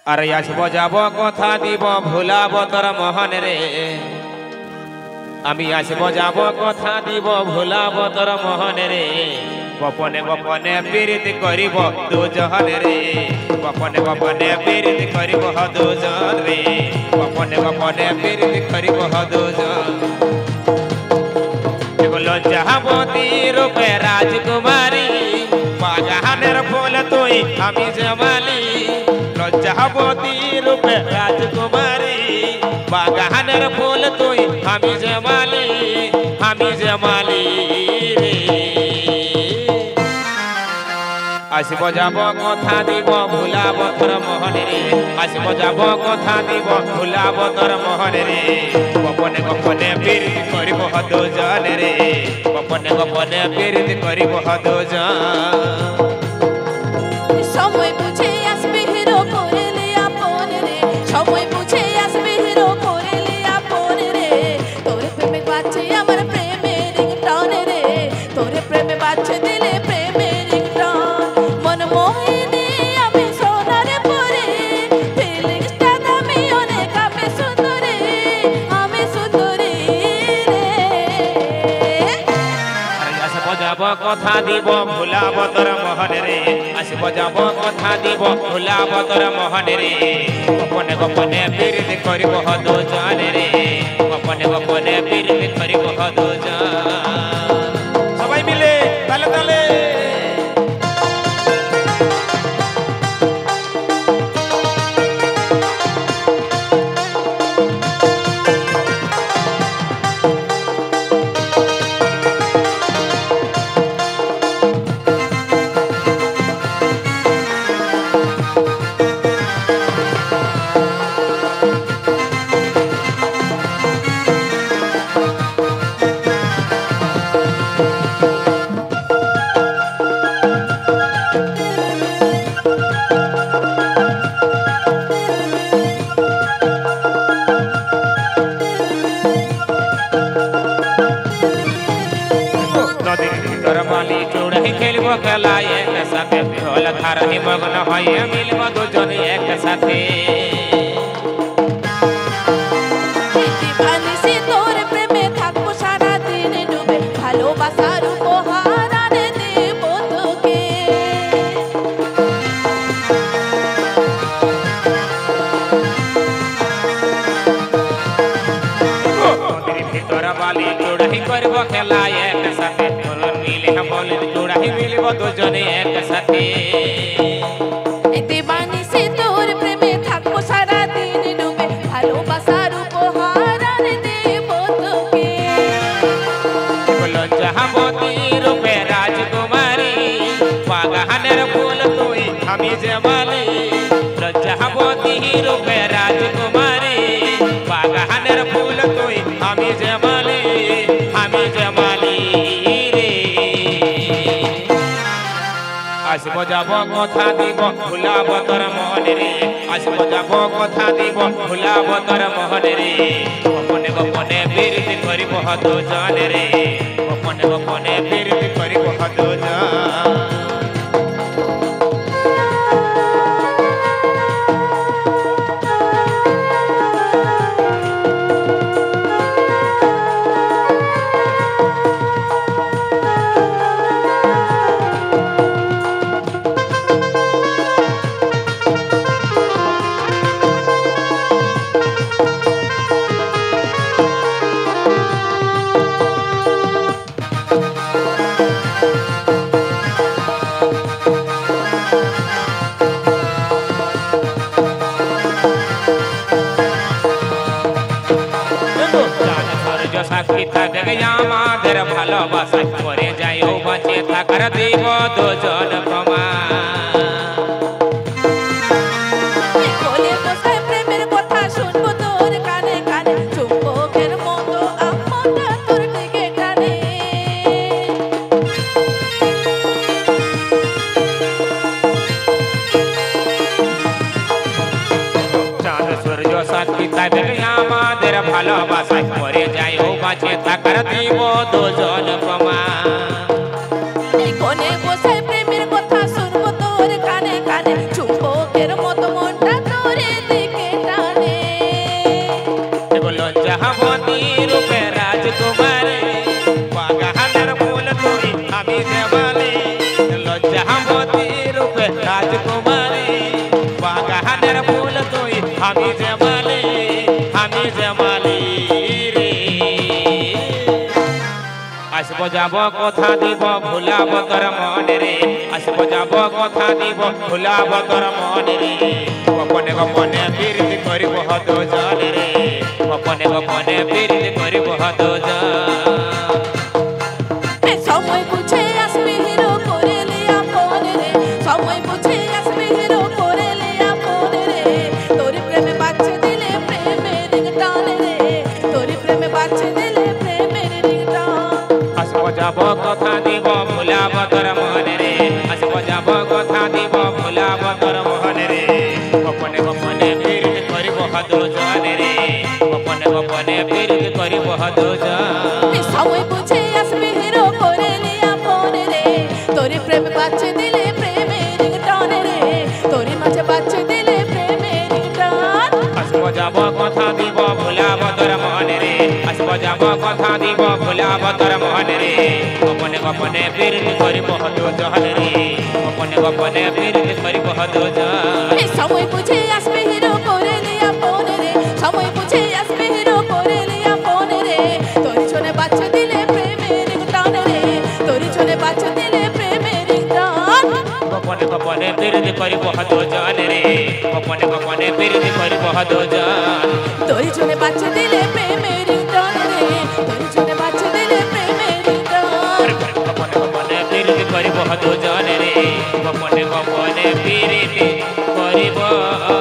আরে আসব যাব কথা দিব ভুলাব তোর মোহন রে আমি আসব যাব কথা দিব ভুলাব তোর মোহন রে গোপনে গোপনে পীড়িত করিব দুজন রে গোপনে গোপনে পীড়িত করিব দুজন রে গোপনে গোপনে পীড়িত করিব দুজন লজ্জাবতী রূপে রাজকুমারী বাগানের ফুল তুই আমি জমালি লজ্জাবতী রূপে রাজকুমারী বাগানের ফুল তুই আমি জমালি রে আসব যাব কথা দিব ভুলাব তোর মোহন রে আসব যাব কথা দিব ভুলাব তোর মোহন রে গোপনে গোপনে পীড়িত করিব দুজন রে গোপনে গোপনে পীড়িত করিব দুজন সময় বুঝে আসবে হিরো করলে আপন রে সময় বুঝে আসবে হিরো করলে আপন রে তোর প্রেমে বাজছে আমার প্রেমের রিংটন রে তোর প্রেমে বাজছে দিলে প্রেমের রিংটন মন মোহিনী আমি সোনার পরে ফিলিংসটা দামি অনেক আমি সুন্দরী রে আসব যাব কথা দিব ভুলাব তোর মোহন রে আসব যাব কথা দিব ভুলাব তোর মোহন রে গোপনে গোপনে পীড়িত করিব দুজন রে গোপনে গোপনে পীড়িত করিব দুজন সবাই মিলে তালে তালে বালি চূড়াই খেলব খেলা এক সাথে ঢোল ধারণী মগ্ন হয়ে মিলব দুজন এক সাথে দিবানিশি তোর প্রেমে থাকবো সারাদিন ডুবে ভালোবাসার উপহার আনে দেব তোকে নদীর ভিতর বালি চূড়াই করব খেলা এক সাথে চূড়াই মিলব দুজন এক সাথে দিবানিশি তোর প্রেমে থাকবো সারাদিন ডুবে ভালোবাসার উপহার আনে দেব তোকে লজ্জাবতী রূপে রাজকুমারী বাগানের ফুল তুই আমি জমালি লজ্জাবতী রূপে রাজকুমারী বাগানের ফুল তুই আমি জমালি রে আসব যাব কথা দিব ভুলাব তোর মোহন রে আসব যাব কথা দিব ভুলাব তোর মোহন রে গোপনে গোপনে পীড়িত করিব দুজন রে গোপনে গোপনে পীড়িত করিব দুজন সাক্ষী থাকে আমাদের ভালোবাসা করে যাই বাঁচে থাকার দিব দুজন প্রমাণ কোলে বসে প্রেমের কথা শুনবো তোর কানে কানে চুম্বকের মতো আমটা তোর দিকে টানে চাঁদ সূর্য সাক্ষী থাকে আমাদের ভালোবাসা করে যাই বাঁচে থাকার দিব দুজন প্রমাণ কোলে বসে প্রেমের কথা শুনবো তোর কানে কানে চুম্বকের মতো মনটা তোর রাজকুমারী বাগানের ফুল তুই আমি জমালি রে আসব যাব কথা দিব ভুলাব তোর মনে রে আসব যাব কথা দিব ভুলাব তোর মনে রে গোপনে গোপনে বিরতি করিব দুজন রে গোপনে গোপনে বিরতি করিব দুজন সময় বুঝে আসবে হিরো করেলে আপন রে সময় বুঝে আসবে হিরো করেলে আপন রে তোর প্রেমে বাচ্চা দিলে প্রেমের রিংটন রে তোর প্রেমে বাচ্চা দিলে প্রেমের রিংটন আসব যাব কথা দিব ভুলাব তোর মনে রে আসব যাব কথা দিব ভুলাব তোর মনে রে গোপনে গোপনে বিরতি করিব দুজন রে গোপনে গোপনে বিরতি করিব দুজন সময় বুঝে আসবে হিরো করেলে আপন রে তোর প্রেমে বাচ্চা দিলে প্রেমের রিংটন রে তোর মাঝে বাচ্চা দিলে প্রেমের রিংটন আসব যাব কথা দিব ভুলাব তোর মনে রে আসব যাব কথা দিব ভুলাব তোর মনে রে গোপনে গোপনে বিরতি করিব দুজন রে গোপনে গোপনে বিরতি করিব দুজন সময় বুঝে আসবে হিরো করেলে আপন রে সময় বুঝে আসবে হিরো করেলে আপন রে তোর ছনে বাচ্চা দিলে প্রেমের রিংটন রে তোর ছনে বাচ্চা দিলে প্রেমের রিংটন গোপনে গোপনে বিরতি করিব দুজন রে গোপনে গোপনে বিরতি করিব দুজন তোর ছনে বাচ্চা দিলে প্রেমের রিংটন রে তোর ছনে বাচ্চা দিলে প্রেমের রিংটন গোপনে গোপনে বিরতি করিব দুজন রে গোপনে গোপনে বিরতি করিব